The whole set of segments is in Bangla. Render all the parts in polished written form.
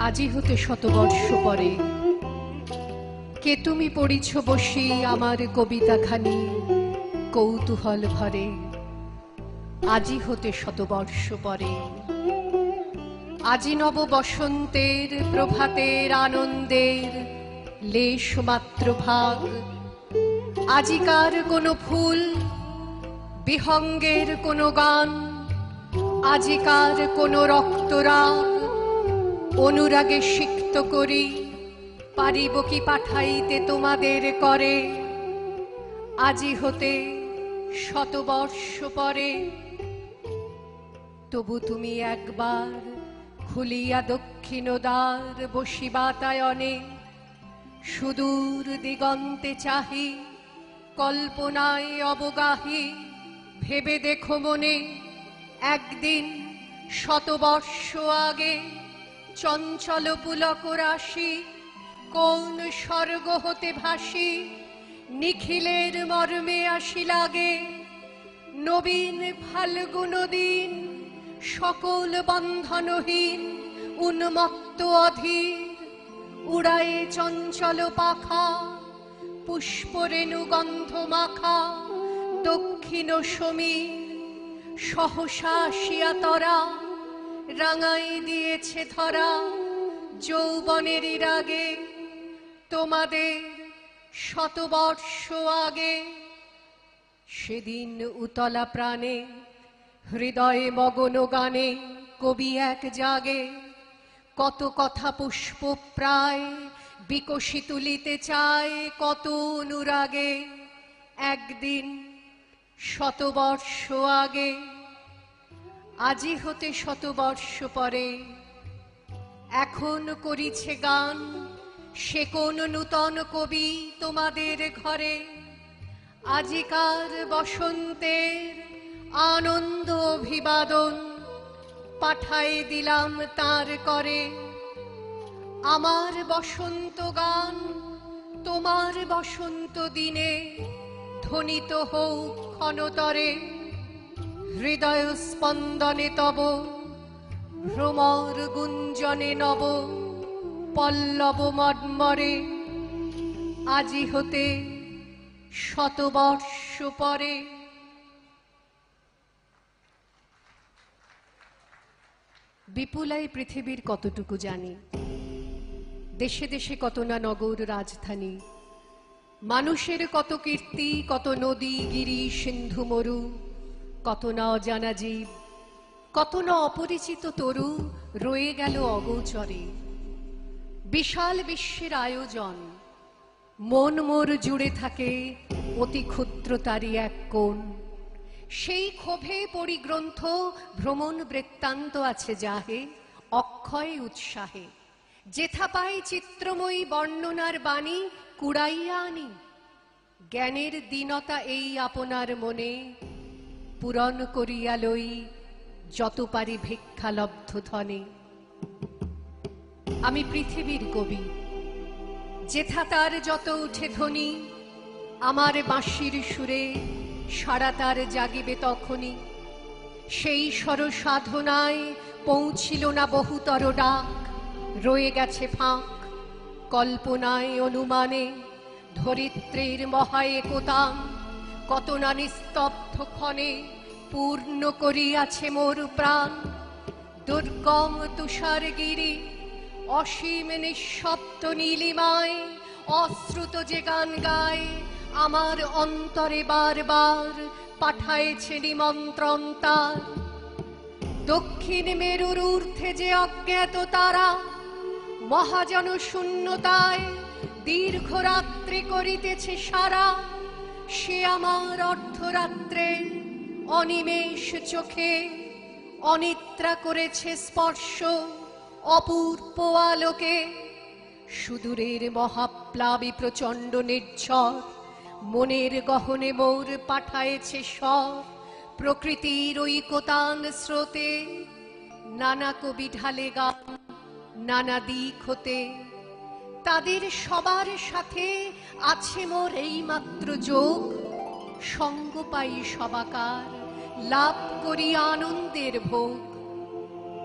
আজি হতে শতবর্ষ পরে কে তুমি পড়িছ বসি আমার কবিতাখানি কৌতূহল ভরে। আজি হতে শতবর্ষ পরে আজি নব বসন্তের প্রভাতের আনন্দের লেশ মাত্র ভাগ। আজিকার কোনো ফুল বিহঙ্গের কোনো গান, আজিকার কোনো রক্তরাগ অনুরাগে সিক্ত করি পারিব কি পাঠাইতে তোমাদের করে। আজি হতে শতবর্ষ পরে তবু তুমি একবার খুলিয়া দক্ষিণ দ্বার বসিবাতায়নে সুদূর দিগন্তে চাহি কল্পনায় অবগাহী। ভেবে দেখো মনে একদিন শতবর্ষ আগে চঞ্চল পুলক রাশি কোন স্বর্গ হতে ভাসি নিখিলের মর্মে আসি লাগে। নবীন ফাল্গুন দিন সকল বন্ধনহীন উন্মত্ত অধীর উড়ায়ে চঞ্চল পাখা পুষ্পরেণু গন্ধ মাখা দক্ষিণ সমীর সহসা আসিয়া তরা রাঙাই দিয়েছে ধরা যৌবনের রাগে তোমাদের শতবর্ষ আগে। সেদিন উতলা প্রাণে হৃদয়ে মগন গানে কবি এক জাগে কত কথা পুষ্প প্রায় বিকশি তুলিতে চায় কত অনুরাগে। একদিন শতবর্ষ আগে আজি হতে শতবর্ষ পরে এখন করিছে গান সে কোন নূতন কবি তোমাদের ঘরে। আজিকার বসন্তের আনন্দ অভিবাদন পাঠাই দিলাম তার করে। আমার বসন্ত গান তোমার বসন্ত দিনে ধ্বনিত হোক ক্ষণতরে। হৃদয় স্পন্দনে তব ভ্রমর গুঞ্জনে নব পল্লব মর্মরে। আজি হতে শতবর্ষ পরে। বিপুলাই পৃথিবীর কতটুকু জানি, দেশে দেশে কত না নগর রাজধানী, মানুষের কত কীর্তি কত নদী গিরি সিন্ধু মরু, কত না অজানা জীব কত না অপরিচিত তরু রয়ে গেল অগোচরে। বিশাল বিশ্বের আয়োজন মন মোর জুড়ে থাকে অতি ক্ষুদ্র তারই এক কোণ। সেই ক্ষোভে পরিগ্রন্থ ভ্রমণ বৃত্তান্ত আছে যাহে অক্ষয় উৎসাহে। যেথা পাই চিত্রময়ী বর্ণনার বাণী কুড়াইয়া আনি। জ্ঞানের দীনতা এই আপনার মনে পূরণ করিয়া লই যত পারি ভিক্ষালব্ধ ধনে। আমি পৃথিবীর কবি, যেথা তার যত উঠে ধ্বনি আমার বাঁশির সুরে সারা তার জাগিবে তখনই। সেই স্বর সাধনায় পৌঁছিল না বহুতর ডাক, রয়ে গেছে ফাঁক কল্পনায় অনুমানে। ধরিত্রীর মহা একতাম কত না নিস্তব্ধ ক্ষণে পূর্ণ করিয়াছে মোর প্রাণ। দুর্গম তুষারগিরি অসীম নিঃশব্দ নীলিমায় অশ্রুত যে গান গায় আমার অন্তরে বারবার পাঠায়েছে নিমন্ত্রণ তার। দক্ষিণ মেরুর ঊর্ধ্বে যে অজ্ঞাত তারা মহাজন শূন্যতায় দীর্ঘ রাত্রি করিতেছে সারা। সে আমার অর্ধরাত্রে অনিমেষ চোখে অনিদ্রা করেছে স্পর্শ অপূর্ব আলোকে। সুদূরের মহাপ্লাবী প্রচণ্ড নির্ঝর মনের গহনে মোর পাঠায়েছে সব প্রকৃতির ঐকতান স্রোতে। নানা কবি ঢালে গান নানা দিক হতে, তাদের সবার সাথে আছে মোর এই মাত্র যোগ। সঙ্গ পাই সবাকার লাভ করি আনন্দের ভোগ।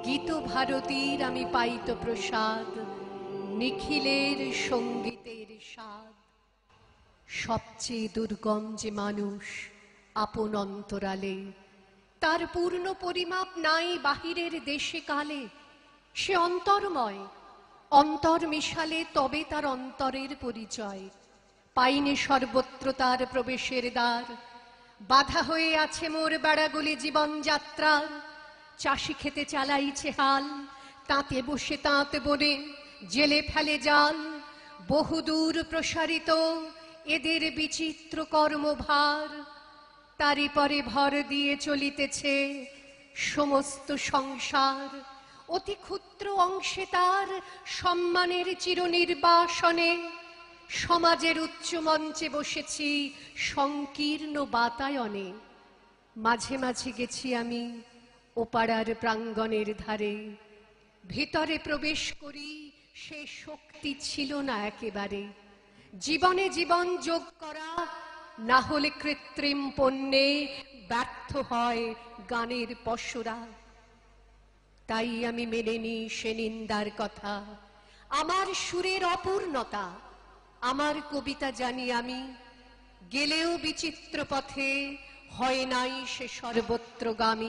গীত ভারতীর আমি পাইত প্রসাদ, নিখিলের সঙ্গীতের স্বাদ। সবচেয়ে দুর্গম যে মানুষ আপন অন্তরালে, তার পূর্ণ পরিমাপ নাই বাহিরের দেশে কালে। সে অন্তর্ময়, অন্তর মিশালে তবে তার অন্তরের পরিচয়। পাইনে সর্বত্র তার প্রবেশের দ্বার, বাধা হয়ে আছে মোর বেড়াগুলি জীবনযাত্রার। চাষি খেতে চালাইছে হাল, তাঁতে বসে তাঁত বনে জেলে ফেলে জাল। বহুদূর প্রসারিত এদের বিচিত্র কর্মভার, তারই পরে ভর দিয়ে চলিতেছে সমস্ত সংসার। অতি ক্ষুদ্র অংশে তার সম্মানের চিরনির্বাসনে, সমাজের উচ্চ মঞ্চে বসেছি সংকীর্ণ বাতায়নে। মাঝে মাঝে গেছি আমি ওপাড়ার প্রাঙ্গণের ধারে, ভিতরে প্রবেশ করি সে শক্তি ছিল না একেবারে। জীবনে জীবন যোগ করা, না হলে কৃত্রিম পণ্যে ব্যর্থ হয় গানের পসরা। তাই আমি মেনে নিই সে নিন্দার কথা, আমার সুরের অপূর্ণতা। আমার কবিতা জানি আমি, গেলেও বিচিত্র পথে হয় নাই সে সর্বত্রগামী।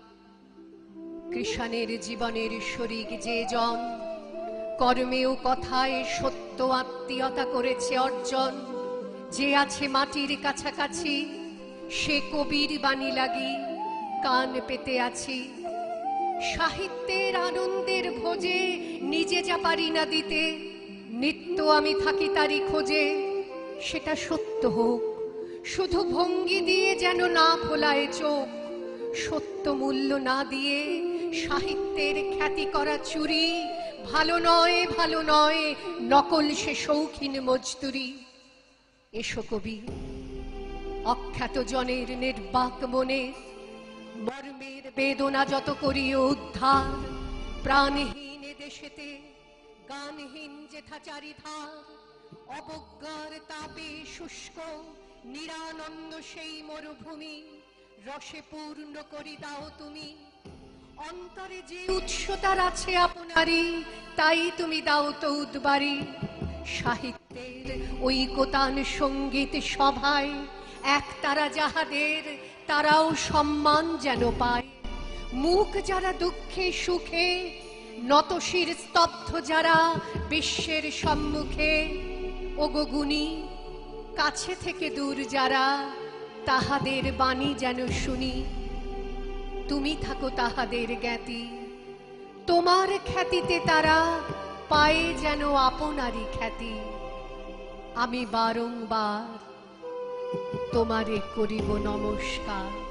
কৃষাণের জীবনের শরিক যে জন, কর্মে ও কথায় সত্য আত্মীয়তা করেছে অর্জন। যে আছে মাটির কাছাকাছি, সে কবির বাণী লাগি কান পেতে আছি। সাহিত্যের আনন্দের ভোজে নিজে যা পারি না দিতে, নিত্য আমি থাকি তারই খোঁজে। সেটা সত্য হোক, শুধু ভঙ্গি দিয়ে যেন না ফোলায় চোখ। সত্য মূল্য না দিয়ে সাহিত্যের খ্যাতি করা চুরি, ভালো নয় ভালো নয় নকল সে শৌখিন মজদুরি। এসো কবি, অখ্যাত জনের নির্বাক মনে মর্মের বেদনা যত করিও উদ্ধার। প্রাণহীন দেশেতে গানহীন যেথা চারিধার, অবজ্ঞার তাপে শুষ্ক নিরানন্দ সেই মরুভূমি রসে পূর্ণ করি দাও তুমি। অন্তরে যে উৎসতার আছে আপনারই, তাই তুমি দাও তো উদ্বারি। সাহিত্যের ঐকতান সঙ্গীত সভায় একতারা যাহাদের, তারাও সম্মান যেন পায়। মুখ যারা দুঃখে সুখে, নতশির স্তব্ধ যারা বিশ্বের সম্মুখে। ওগো গুণী, কাছে থেকে দূর যারা, তাহাদের বাণী যেন শুনি। তুমি থাকো তাহাদের জ্ঞাতি, তোমার খ্যাতিতে তারা পায়ে যেন আপনারই খ্যাতি। আমি বারংবার তোমারে করিব নমস্কার।